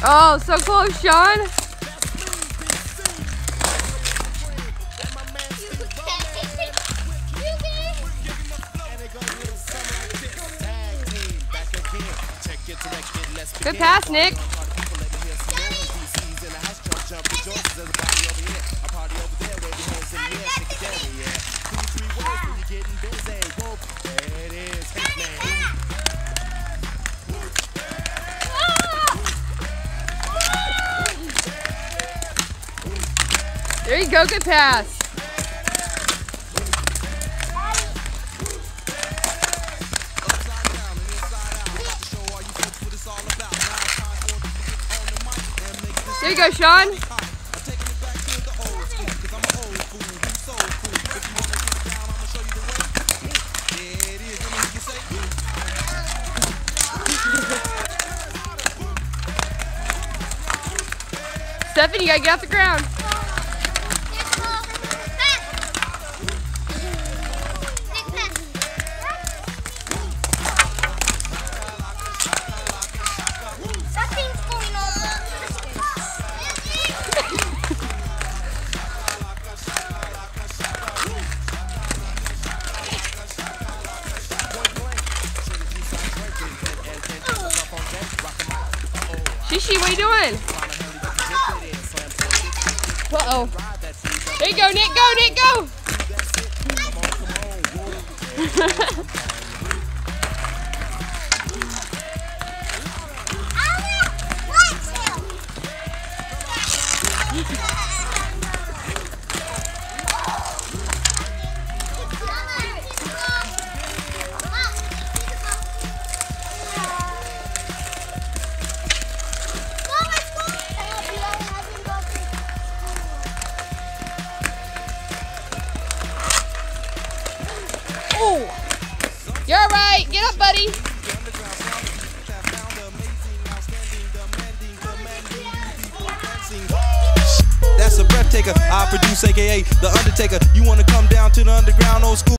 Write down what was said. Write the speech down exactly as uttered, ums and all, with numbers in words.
Oh, so close, Sean. Good pass, Nick. There you go, good pass. There you go, Sean. Stephen, you gotta get off the ground. Shishi, what are you doing? Uh-oh. There you go, Nick, go, Nick, go! You're all right. Get up, buddy. That's a breath taker. I produce, A K A The Undertaker. You want to come down to the underground old school?